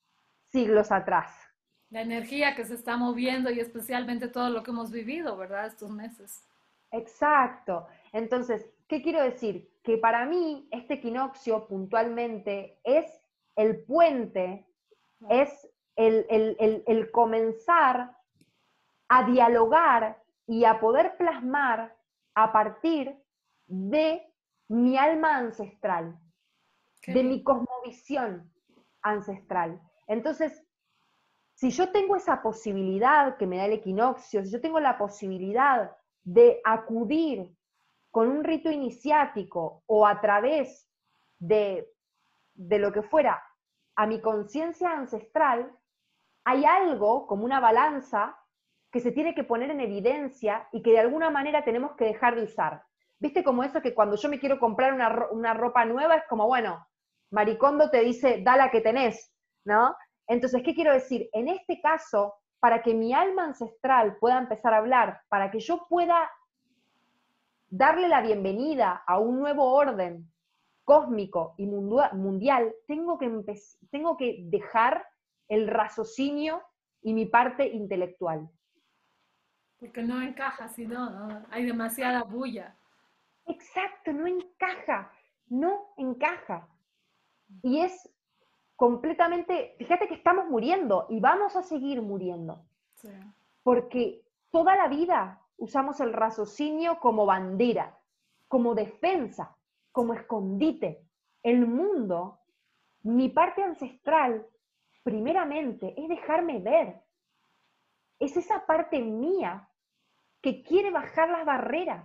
Speaker 2: siglos atrás.
Speaker 1: La energía que se está moviendo y especialmente todo lo que hemos vivido, ¿verdad? Estos meses.
Speaker 2: Exacto. Entonces, ¿qué quiero decir? Que para mí este equinoccio puntualmente es el puente,
Speaker 1: Claro.
Speaker 2: es el comenzar a dialogar y a poder plasmar a partir de mi alma ancestral,
Speaker 1: Qué
Speaker 2: de
Speaker 1: bien.
Speaker 2: mi cosmovisión ancestral. Entonces, si yo tengo esa posibilidad que me da el equinoccio, si yo tengo la posibilidad de acudir con un rito iniciático o a través de, de lo que fuera a mi conciencia ancestral, hay algo como una balanza que se tiene que poner en evidencia y que de alguna manera tenemos que dejar de usar. ¿Viste como eso que cuando yo me quiero comprar una ropa nueva es como, bueno, Maricondo te dice, da la que tenés, ¿no? Entonces, ¿qué quiero decir? En este caso, para que mi alma ancestral pueda empezar a hablar, para que yo pueda darle la bienvenida a un nuevo orden cósmico y mundial, tengo que dejar el raciocinio y mi parte intelectual.
Speaker 1: Porque no encaja, si no, no, hay demasiada bulla.
Speaker 2: Exacto, no encaja, no encaja. Y es completamente, fíjate que estamos muriendo y vamos a seguir muriendo,
Speaker 1: Sí.
Speaker 2: porque toda la vida usamos el raciocinio como bandera, como defensa, como escondite. El mundo, mi parte ancestral, primeramente, es dejarme ver. Es esa parte mía que quiere bajar las barreras,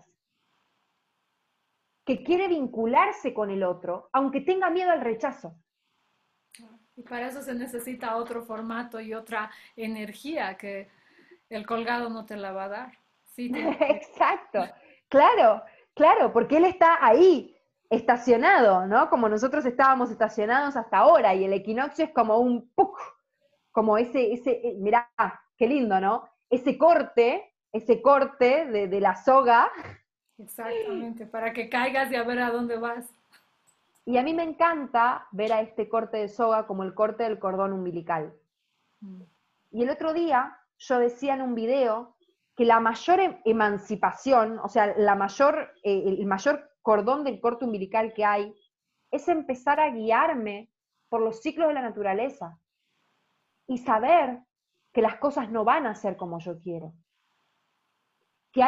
Speaker 2: que quiere vincularse con el otro, aunque tenga miedo al rechazo.
Speaker 1: Y para eso se necesita otro formato y otra energía que el colgado no te la va a dar. Sí, tiene que...
Speaker 2: Exacto, claro, claro, porque él está ahí, estacionado, ¿no? Como nosotros estábamos estacionados hasta ahora, y el equinoccio es como un ¡puc! Como mirá, qué lindo, ¿no? Ese corte de la soga,
Speaker 1: Exactamente, para que caigas y a ver a dónde vas.
Speaker 2: y a mí me encanta ver a este corte de soga como el corte del cordón umbilical.
Speaker 1: Mm.
Speaker 2: Y el otro día yo decía en un video que la mayor emancipación, o sea, el mayor cordón del corte umbilical que hay, es empezar a guiarme por los ciclos de la naturaleza y saber que las cosas no van a ser como yo quiero, que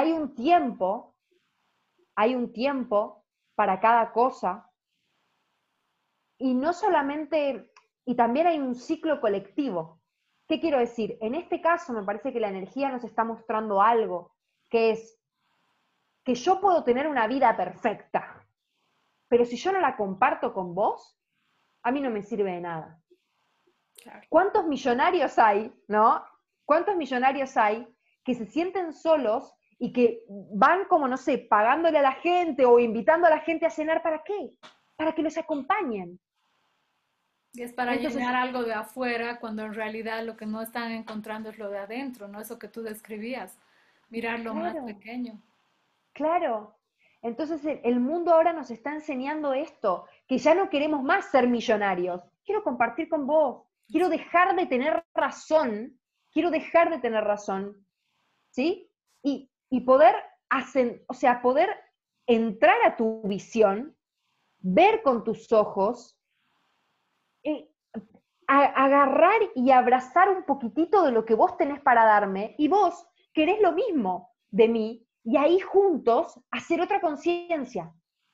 Speaker 2: hay un tiempo para cada cosa, y no solamente, y también hay un ciclo colectivo. ¿Qué quiero decir? En este caso me parece que la energía nos está mostrando algo, que es que yo puedo tener una vida perfecta, pero si yo no la comparto con vos, a mí no me sirve de nada.
Speaker 1: Claro.
Speaker 2: ¿Cuántos millonarios hay, no? ¿Cuántos millonarios hay que se sienten solos y que van como, no sé, pagándole a la gente o invitando a la gente a cenar? ¿Para qué? Para que los acompañen.
Speaker 1: Y es para
Speaker 2: Entonces,
Speaker 1: llenar algo de afuera cuando en realidad lo que no están encontrando es lo de adentro, ¿no? Eso que tú describías, mirar lo más
Speaker 2: claro,
Speaker 1: pequeño.
Speaker 2: claro. Entonces el mundo ahora nos está enseñando esto, que ya no queremos más ser millonarios. Quiero compartir con vos, quiero dejar de tener razón, quiero dejar de tener razón, ¿sí? Y poder hacer, o sea, poder entrar a tu visión, ver con tus ojos, eh, agarrar y abrazar un poquitito de lo que vos tenés para darme, y vos querés lo mismo de mí, y ahí juntos hacer otra conciencia.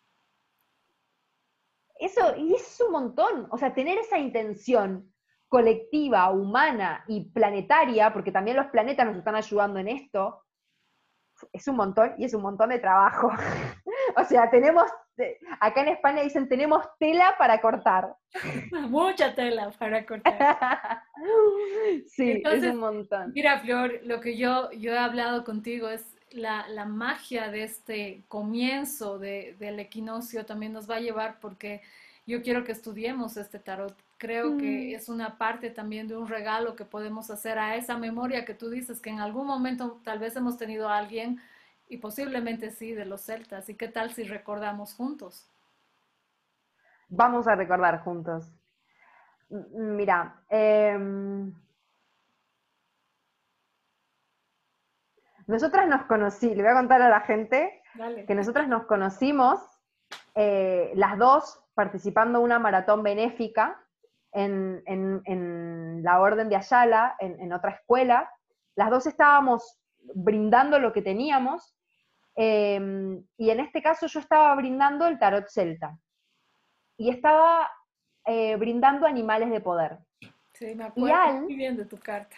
Speaker 2: Eso, y es un montón, o sea, tener esa intención colectiva, humana y planetaria, porque también los planetas nos están ayudando en esto, es un montón y es un montón de trabajo. O sea, acá en España dicen, tenemos tela para cortar.
Speaker 1: Mucha tela para cortar.
Speaker 2: Sí, es
Speaker 1: Entonces,
Speaker 2: un montón.
Speaker 1: mira, Flor, lo que yo he hablado contigo es la magia de este comienzo del equinoccio también nos va a llevar porque yo quiero que estudiemos este tarot. Creo que
Speaker 2: Mm.
Speaker 1: es una parte también de un regalo que podemos hacer a esa memoria que tú dices que en algún momento tal vez hemos tenido a alguien y posiblemente sí de los celtas. ¿Y qué tal si recordamos juntos?
Speaker 2: Vamos a recordar juntos. Mira, nosotras nos conocí, le voy a contar a la gente
Speaker 1: Dale.
Speaker 2: que nosotras nos conocimos las dos participando en una maratón benéfica en la Orden de Ayala, en otra escuela. Las dos estábamos brindando lo que teníamos, y en este caso yo estaba brindando el tarot celta y estaba brindando animales de poder.
Speaker 1: Sí, me
Speaker 2: Y
Speaker 1: acuerdo
Speaker 2: Al,
Speaker 1: muy bien de tu carta.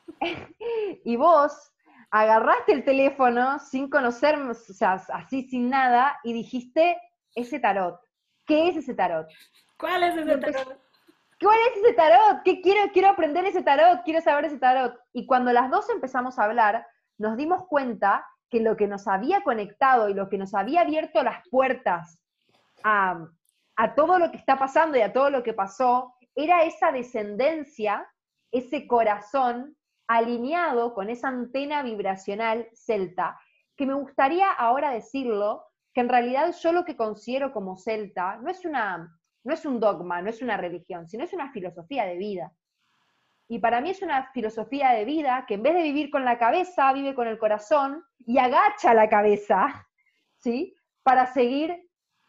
Speaker 2: y vos agarraste el teléfono sin conocerme, o sea, así sin nada, y dijiste, ese tarot, ¿qué es ese tarot?
Speaker 1: ¿Cuál es
Speaker 2: Y
Speaker 1: ese
Speaker 2: empecé,
Speaker 1: tarot?
Speaker 2: ¿cuál es ese tarot? ¿Qué quiero aprender ese tarot? Quiero saber ese tarot. Y cuando las dos empezamos a hablar, nos dimos cuenta que lo que nos había conectado y lo que nos había abierto las puertas a, a todo lo que está pasando y a todo lo que pasó, era esa descendencia, ese corazón alineado con esa antena vibracional celta, que me gustaría ahora decirlo, que en realidad yo lo que considero como celta no es un dogma, no es una religión, sino es una filosofía de vida. Y para mí es una filosofía de vida que en vez de vivir con la cabeza, vive con el corazón y agacha la cabeza, ¿sí? Para seguir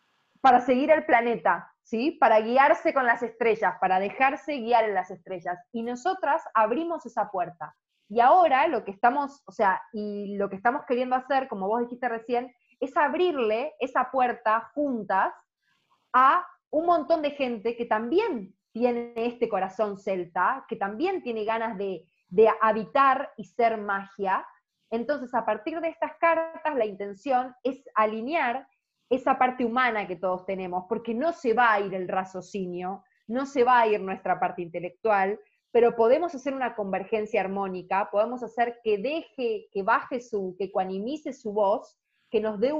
Speaker 2: el planeta, ¿sí? Para guiarse con las estrellas, para dejarse guiar en las estrellas. Y nosotras abrimos esa puerta. Y ahora lo que estamos, o sea, y lo que estamos queriendo hacer, como vos dijiste recién, es abrirle esa puerta juntas a un montón de gente que también tiene este corazón celta, que también tiene ganas de habitar y ser magia. Entonces, a partir de estas cartas, la intención es alinear esa parte humana que todos tenemos, porque no se va a ir el raciocinio, no se va a ir nuestra parte intelectual, pero podemos hacer una convergencia armónica, podemos hacer que deje, que baje que ecuanimice su voz, que nos dé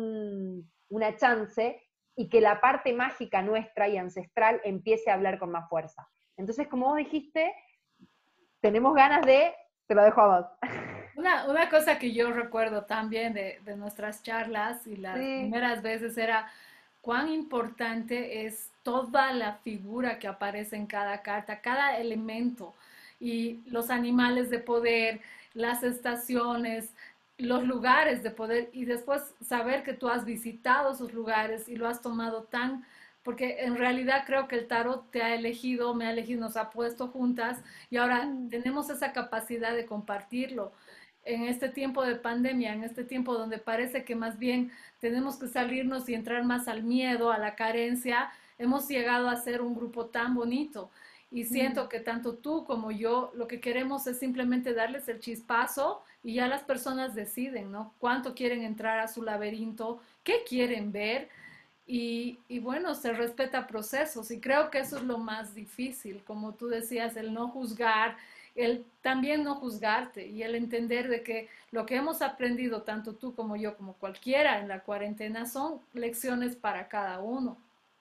Speaker 2: una chance y que la parte mágica nuestra y ancestral empiece a hablar con más fuerza. Entonces, como vos dijiste, tenemos ganas te lo dejo a vos.
Speaker 1: Una cosa que yo recuerdo también de nuestras charlas y las
Speaker 2: Sí.
Speaker 1: primeras veces era cuán importante es toda la figura que aparece en cada carta, cada elemento y los animales de poder, las estaciones, los lugares de poder y después saber que tú has visitado esos lugares y lo has tomado tan, porque en realidad creo que el tarot te ha elegido, me ha elegido, nos ha puesto juntas y ahora
Speaker 2: Mm.
Speaker 1: tenemos esa capacidad de compartirlo en este tiempo de pandemia, en este tiempo donde parece que más bien tenemos que salirnos y entrar más al miedo, a la carencia, hemos llegado a ser un grupo tan bonito. Y
Speaker 2: Mm.
Speaker 1: siento que tanto tú como yo lo que queremos es simplemente darles el chispazo y ya las personas deciden, ¿no? Cuánto quieren entrar a su laberinto, qué quieren ver y bueno, se respeta procesos y creo que eso es lo más difícil, como tú decías, el no juzgar, el también no juzgarte y el entender de que lo que hemos aprendido, tanto tú como yo, como cualquiera en la cuarentena, son lecciones para cada uno.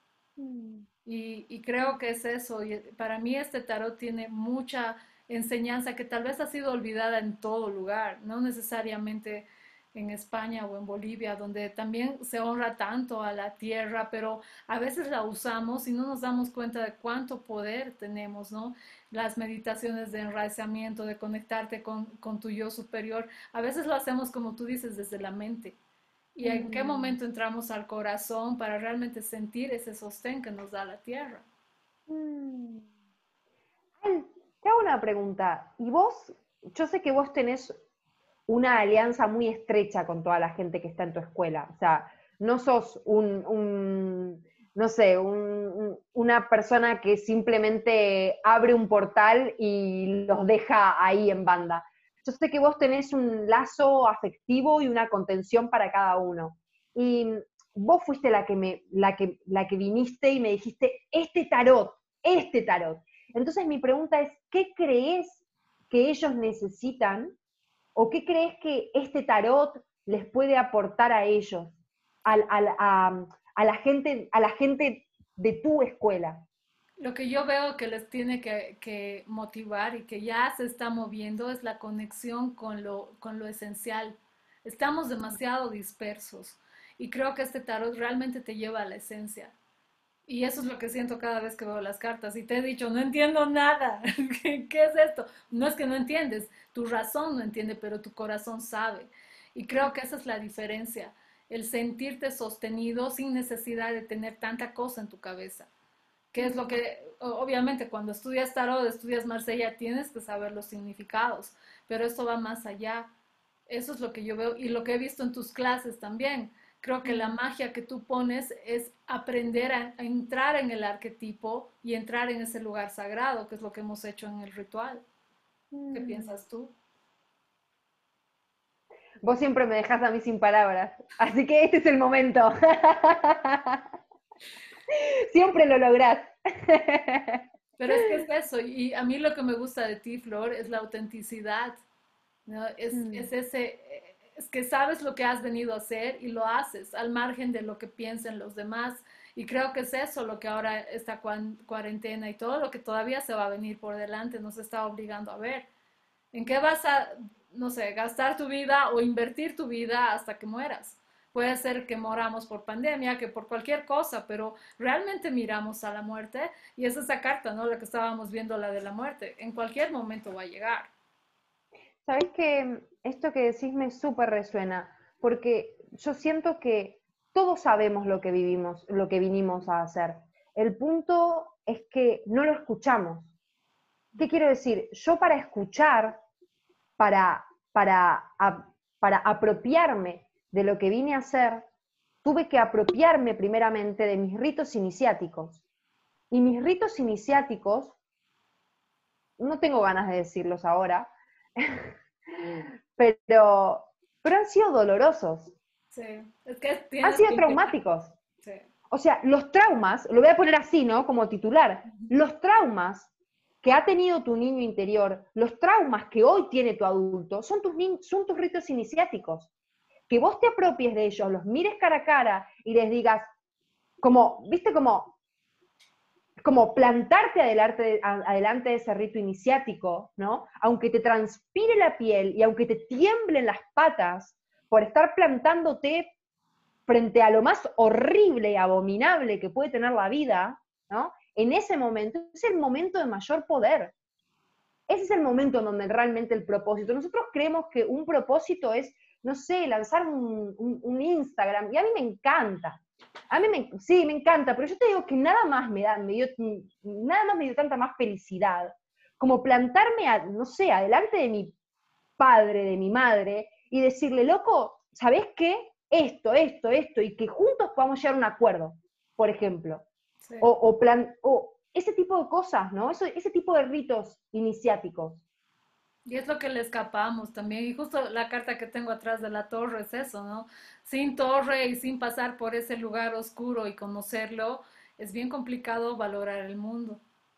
Speaker 2: Mm.
Speaker 1: Y creo que es eso. Y para mí este tarot tiene mucha enseñanza que tal vez ha sido olvidada en todo lugar, no necesariamente en España o en Bolivia, donde también se honra tanto a la tierra, pero a veces la usamos y no nos damos cuenta de cuánto poder tenemos, ¿no? Las meditaciones de enraizamiento, de conectarte con tu yo superior, a veces lo hacemos como tú dices, desde la mente. ¿Y en qué
Speaker 2: Mm.
Speaker 1: momento entramos al corazón para realmente sentir ese sostén que nos da la tierra?
Speaker 2: Mm. Al, te hago una pregunta. ¿Y vos, yo sé que vos tenés una alianza muy estrecha con toda la gente que está en tu escuela? O sea, no sos no sé, una persona que simplemente abre un portal y los deja ahí en banda. Yo sé que vos tenés un lazo afectivo y una contención para cada uno. Y vos fuiste la que viniste y me dijiste, este tarot. Entonces mi pregunta es, ¿qué crees que ellos necesitan o qué crees que este tarot les puede aportar a ellos, al- al- a, a la gente de tu escuela?
Speaker 1: Lo que yo veo que les tiene que motivar y que ya se está moviendo es la conexión con lo esencial. Estamos demasiado dispersos y creo que este tarot realmente te lleva a la esencia. Y eso es lo que siento cada vez que veo las cartas. Y te he dicho, no entiendo nada. ¿Qué es esto? No es que no entiendes, tu razón no entiende, pero tu corazón sabe. Y creo que esa es la diferencia, el sentirte sostenido sin necesidad de tener tanta cosa en tu cabeza. Que es lo que, obviamente, cuando estudias tarot, estudias Marsella, tienes que saber los significados, pero esto va más allá. Eso es lo que yo veo y lo que he visto en tus clases también. Creo que la magia que tú pones es aprender a entrar en el arquetipo y entrar en ese lugar sagrado, que es lo que hemos hecho en el ritual. ¿Qué
Speaker 2: Mm.
Speaker 1: piensas tú?
Speaker 2: Vos siempre me dejás a mí sin palabras, así que este es el momento. Siempre lo lográs.
Speaker 1: Pero es que es eso, y a mí lo que me gusta de ti, Flor, es la autenticidad, ¿no?
Speaker 2: Mm.
Speaker 1: Es que sabes lo que has venido a hacer y lo haces al margen de lo que piensen los demás. Y creo que es eso lo que ahora esta cuarentena y todo lo que todavía se va a venir por delante nos está obligando a ver. ¿En qué vas a, no sé, gastar tu vida o invertir tu vida hasta que mueras? Puede ser que moramos por pandemia, que por cualquier cosa, pero realmente miramos a la muerte y es esa carta, ¿no? La que estábamos viendo, la de la muerte. En cualquier momento va a llegar.
Speaker 2: Sabés que esto que decís me súper resuena, porque yo siento que todos sabemos lo que vivimos, lo que vinimos a hacer. El punto es que no lo escuchamos. ¿Qué quiero decir? Yo para escuchar, para, para, para apropiarme de lo que vine a hacer, tuve que apropiarme primeramente de mis ritos iniciáticos. Y mis ritos iniciáticos, no tengo ganas de decirlos ahora, pero, pero han sido dolorosos,
Speaker 1: Sí, es que
Speaker 2: han
Speaker 1: tienes
Speaker 2: sido
Speaker 1: que empezar.
Speaker 2: traumáticos.
Speaker 1: Sí.
Speaker 2: O sea, los traumas, lo voy a poner así, ¿no? Como titular, los traumas que ha tenido tu niño interior, los traumas que hoy tiene tu adulto, son tus ritos iniciáticos. Que vos te apropies de ellos, los mires cara a cara y les digas, como, viste, como plantarte adelante de ese rito iniciático, ¿no? Aunque te transpire la piel y aunque te tiemblen las patas por estar plantándote frente a lo más horrible y abominable que puede tener la vida, ¿no? En ese momento es el momento de mayor poder. Ese es el momento en donde realmente el propósito. Nosotros creemos que un propósito es, no sé, lanzar un Instagram, y a mí me encanta. Sí, me encanta, pero yo te digo que nada más me dio tanta más felicidad como plantarme, no sé, adelante de mi padre, de mi madre, y decirle, loco, ¿sabés qué? Esto, y que juntos podamos llegar a un acuerdo, por ejemplo.
Speaker 1: Sí.
Speaker 2: O ese tipo de cosas, ¿no? Ese tipo de ritos iniciáticos.
Speaker 1: Y es lo que le escapamos también. Y justo la carta que tengo atrás de la torre es eso, ¿no? Sin torre y sin pasar por ese lugar oscuro y conocerlo, es bien complicado valorar el mundo.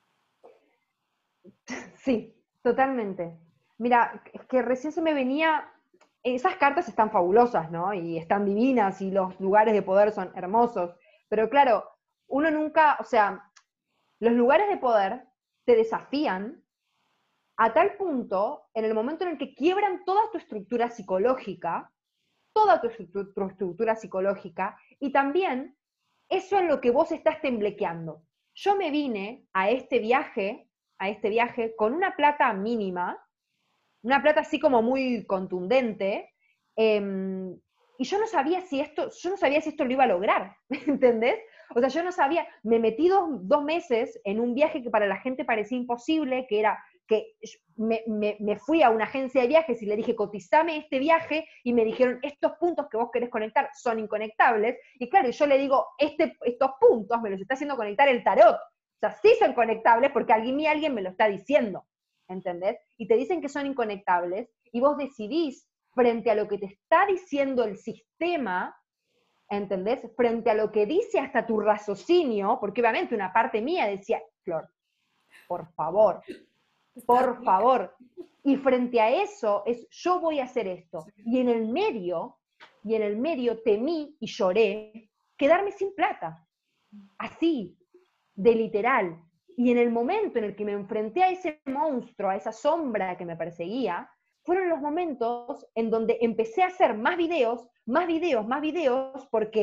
Speaker 2: Sí, totalmente. Mira, es que recién se me venía, esas cartas están fabulosas, ¿no? Y están divinas y los lugares de poder son hermosos, pero claro, uno nunca, o sea, los lugares de poder te desafían a tal punto, en el momento en el que quiebran toda tu estructura psicológica, toda tu estructura psicológica, y también eso en lo que vos estás temblequeando. Yo me vine a este viaje con una plata mínima, una plata así como muy contundente, y yo no sabía si esto lo iba a lograr, ¿entendés? O sea, yo no sabía, me metí dos meses en un viaje que para la gente parecía imposible, que era que me fui a una agencia de viajes y le dije, cotizame este viaje, y me dijeron, estos puntos que vos querés conectar son inconectables, y claro, yo le digo, estos puntos me los está haciendo conectar el tarot, o sea, sí son conectables porque alguien me lo está diciendo, ¿entendés? Y te dicen que son inconectables, y vos decidís frente a lo que te está diciendo el sistema, ¿entendés? Frente a lo que dice hasta tu raciocinio, porque obviamente una parte mía decía, Flor, por favor,
Speaker 1: Estás
Speaker 2: por
Speaker 1: loca.
Speaker 2: favor. Y frente a eso es, yo voy a hacer esto. Y en el medio temí y lloré quedarme sin plata. Así, de literal. Y en el momento en el que me enfrenté a ese monstruo, a esa sombra que me perseguía, fueron los momentos en donde empecé a hacer más videos, porque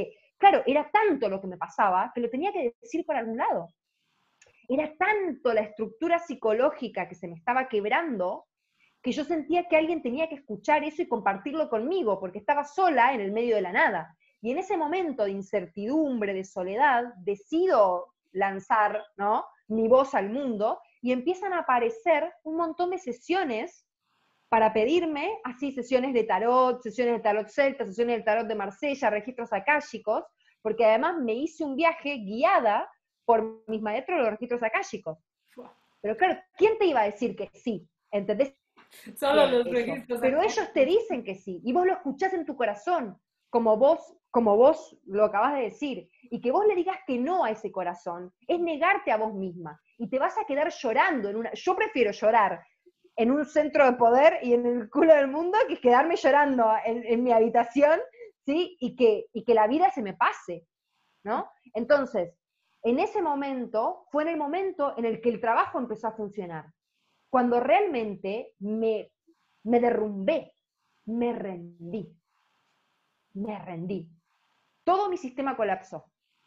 Speaker 2: claro, era tanto lo que me pasaba que lo tenía que decir por algún lado. Era tanto la estructura psicológica que se me estaba quebrando que yo sentía que alguien tenía que escuchar eso y compartirlo conmigo, porque estaba sola en el medio de la nada. Y en ese momento de incertidumbre, de soledad, decido lanzar, ¿no?, mi voz al mundo, y empiezan a aparecer un montón de sesiones para pedirme, así, sesiones de tarot celta, sesiones de tarot de Marsella, registros akáshicos, porque además me hice un viaje guiada por mis maestros de los registros akáshicos. Pero claro, ¿quién te iba a decir que sí? ¿Entendés?
Speaker 1: Solo los
Speaker 2: Eso.
Speaker 1: registros
Speaker 2: Pero
Speaker 1: acá.
Speaker 2: ellos te dicen que sí, y vos lo escuchás en tu corazón, como vos lo acabas de decir, y que vos le digas que no a ese corazón, es negarte a vos misma, y te vas a quedar llorando yo prefiero llorar en un centro de poder y en el culo del mundo que quedarme llorando en mi habitación, ¿sí? Y que la vida se me pase, ¿no? Entonces, en ese momento, fue en el momento en el que el trabajo empezó a funcionar. Cuando realmente me derrumbé, me rendí, me rendí. Todo mi sistema colapsó.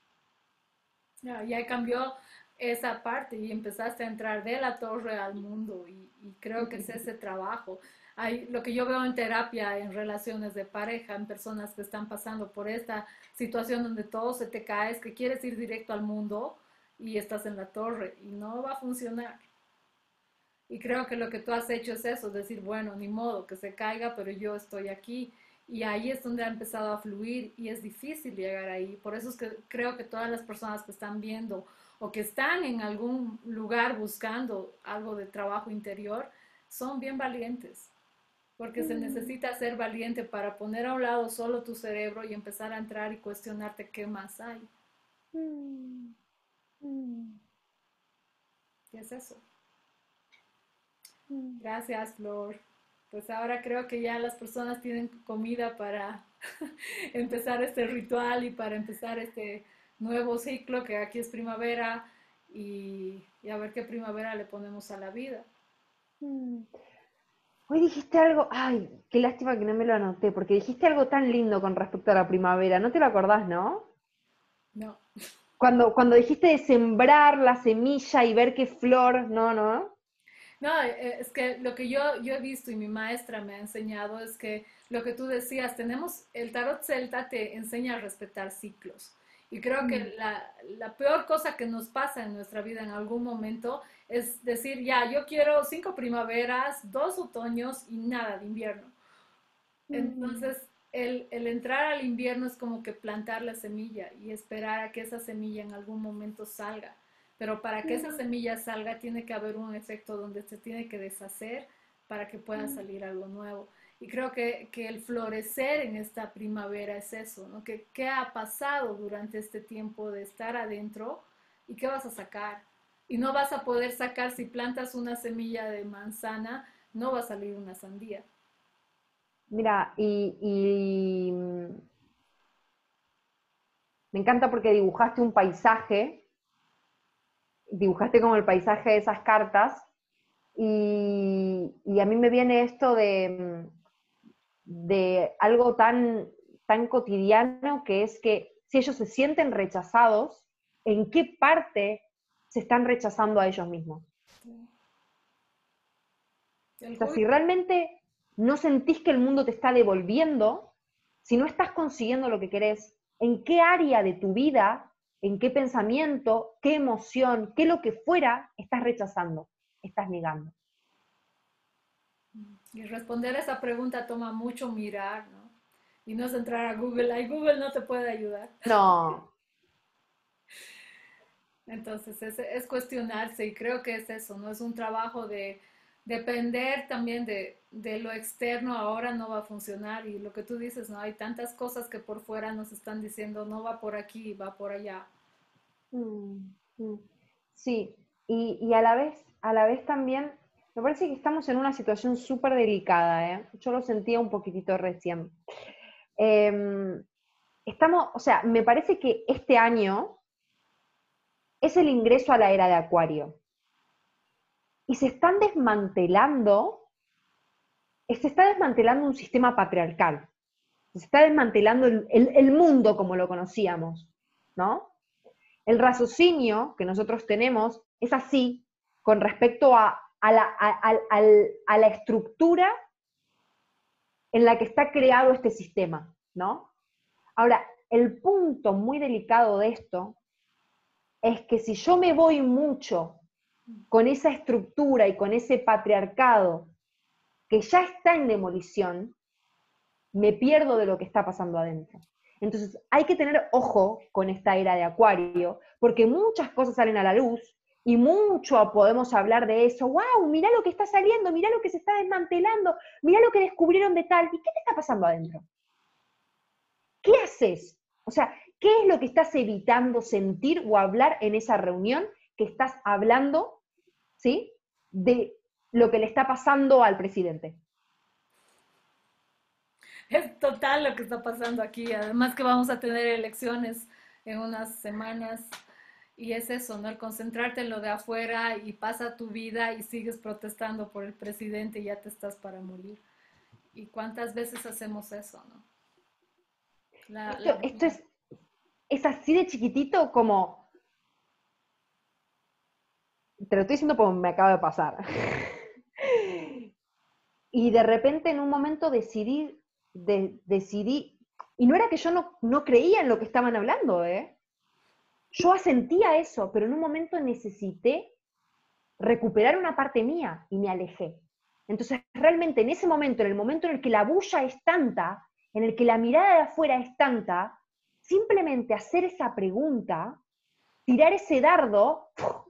Speaker 1: Ya cambió esa parte y empezaste a entrar de la torre al mundo y creo que es ese trabajo. Hay, lo que yo veo en terapia, en relaciones de pareja, en personas que están pasando por esta situación donde todo se te cae, es que quieres ir directo al mundo y estás en la torre y no va a funcionar. Y creo que lo que tú has hecho es eso, decir, bueno, ni modo, que se caiga, pero yo estoy aquí. Y ahí es donde ha empezado a fluir y es difícil llegar ahí. Por eso es que creo que todas las personas que están viendo o que están en algún lugar buscando algo de trabajo interior, son bien valientes. Porque se
Speaker 2: Mm,
Speaker 1: necesita ser valiente para poner a un lado solo tu cerebro y empezar a entrar y cuestionarte qué más hay.
Speaker 2: mm, mm,
Speaker 1: ¿Qué es eso?
Speaker 2: mm.
Speaker 1: Gracias, Flor. Pues ahora creo que ya las personas tienen comida para empezar este ritual y para empezar este nuevo ciclo que aquí es primavera y a ver qué primavera le ponemos a la vida.
Speaker 2: Mm. Hoy dijiste algo, ay, qué lástima que no me lo anoté, porque dijiste algo tan lindo con respecto a la primavera, no te lo acordás, ¿no?
Speaker 1: No,
Speaker 2: Cuando dijiste de sembrar la semilla y ver qué flor, no, no.
Speaker 1: no, es que lo que yo he visto y mi maestra me ha enseñado es que lo que tú decías, tenemos, el tarot celta te enseña a respetar ciclos. Y creo
Speaker 2: Mm,
Speaker 1: que la peor cosa que nos pasa en nuestra vida en algún momento es decir, ya, yo quiero 5 primaveras, 2 otoños y nada de invierno.
Speaker 2: mm,
Speaker 1: Entonces, el entrar al invierno es como que plantar la semilla y esperar a que esa semilla en algún momento salga. Pero para que esa
Speaker 2: mm,
Speaker 1: semilla salga tiene que haber un efecto donde se tiene que deshacer para que pueda
Speaker 2: mm,
Speaker 1: salir algo nuevo. Y creo que el florecer en esta primavera es eso, ¿no? ¿Qué ha pasado durante este tiempo de estar adentro y qué vas a sacar? Y no vas a poder sacar si plantas una semilla de manzana, no va a salir una sandía.
Speaker 2: Mira, me encanta porque dibujaste un paisaje, dibujaste como el paisaje de esas cartas, y a mí me viene esto de algo tan cotidiano que es que si ellos se sienten rechazados, ¿en qué parte se están rechazando a ellos mismos?
Speaker 1: El
Speaker 2: O sea, si
Speaker 1: juicio.
Speaker 2: realmente no sentís que el mundo te está devolviendo, si no estás consiguiendo lo que querés, ¿en qué área de tu vida, en qué pensamiento, qué emoción, qué lo que fuera, estás rechazando, estás negando?
Speaker 1: Y responder esa pregunta toma mucho mirar, ¿no? Y no es entrar a Google, ahí Google no te puede ayudar.
Speaker 2: No.
Speaker 1: Entonces es cuestionarse y creo que es eso, ¿no? Es un trabajo de depender también de lo externo, ahora no va a funcionar y lo que tú dices, ¿no? Hay tantas cosas que por fuera nos están diciendo, no va por aquí, va por allá.
Speaker 2: Mm, mm. Sí, y a la vez también, me parece que estamos en una situación súper delicada, ¿eh? Yo lo sentía un poquitito recién. Em, o sea, me parece que este año es el ingreso a la era de Acuario. Y se está desmantelando un sistema patriarcal, Se está desmantelando el mundo como lo conocíamos, ¿no? El raciocinio que nosotros tenemos es así con respecto a la estructura en la que está creado este sistema, ¿no? Ahora, el punto muy delicado de esto es que si yo me voy mucho con esa estructura y con ese patriarcado que ya está en demolición, me pierdo de lo que está pasando adentro. Entonces hay que tener ojo con esta era de Acuario, porque muchas cosas salen a la luz y mucho podemos hablar de eso. ¡Wow! Mirá lo que está saliendo, mirá lo que se está desmantelando, mirá lo que descubrieron de tal. ¿Y qué te está pasando adentro? ¿Qué haces? O sea, ¿qué es lo que estás evitando sentir o hablar en esa reunión que estás hablando, ¿sí? De lo que le está pasando al presidente.
Speaker 1: Es total lo que está pasando aquí. Además que vamos a tener elecciones en unas semanas. Y es eso, ¿no? El concentrarte en lo de afuera y pasa tu vida y sigues protestando por el presidente y ya te estás para morir. ¿Y cuántas veces hacemos eso, no?
Speaker 2: Esto es así de chiquitito como, te lo estoy diciendo como me acaba de pasar. Y de repente en un momento decidí, y no era que yo no creía en lo que estaban hablando, ¿eh? Yo asentía eso, pero en un momento necesité recuperar una parte mía y me alejé. Entonces, realmente en ese momento, en el momento en el que la bulla es tanta, en el que la mirada de afuera es tanta, simplemente hacer esa pregunta, tirar ese dardo,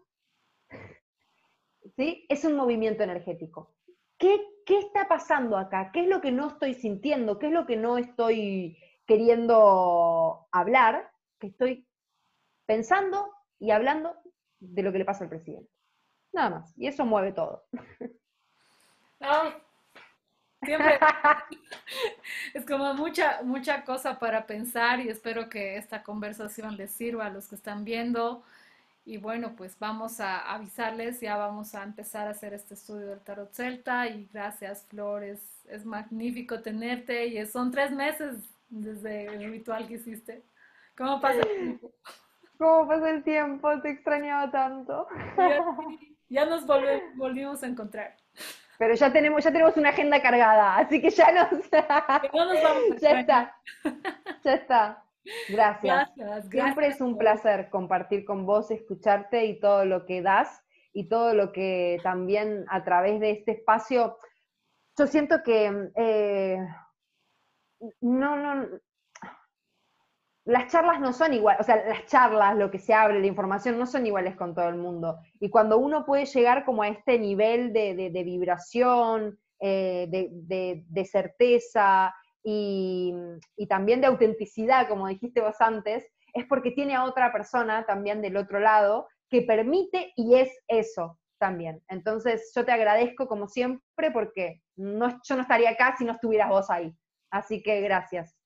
Speaker 2: ¿sí? Es un movimiento energético. ¿Qué está pasando acá? ¿Qué es lo que no estoy sintiendo? ¿Qué es lo que no estoy queriendo hablar? Que estoy pensando y hablando de lo que le pasa al presidente. Nada más. Y eso mueve todo.
Speaker 1: No, siempre es como mucha cosa para pensar y espero que esta conversación les sirva a los que están viendo. Y bueno, pues vamos a avisarles, ya vamos a empezar a hacer este estudio del tarot celta y gracias Flores, es magnífico tenerte y son 3 meses desde el ritual que hiciste. ¿Cómo pasa el tiempo?
Speaker 2: ¿Cómo pasa el tiempo? Te extrañaba tanto.
Speaker 1: Ya nos volvimos a encontrar.
Speaker 2: Pero ya tenemos una agenda cargada, así que ya nos,
Speaker 1: Que no nos vamos a
Speaker 2: ya
Speaker 1: extrañar.
Speaker 2: está, ya está. Gracias.
Speaker 1: Gracias,
Speaker 2: Siempre
Speaker 1: gracias
Speaker 2: es un
Speaker 1: por...
Speaker 2: placer compartir con vos, escucharte y todo lo que das y todo lo que también a través de este espacio, yo siento que no, las charlas no son iguales, o sea, las charlas, lo que se abre, la información, no son iguales con todo el mundo. Y cuando uno puede llegar como a este nivel de vibración, de certeza y también de autenticidad, como dijiste vos antes, es porque tiene a otra persona también del otro lado que permite y es eso también. Entonces yo te agradezco como siempre porque yo no estaría acá si no estuvieras vos ahí. Así que gracias.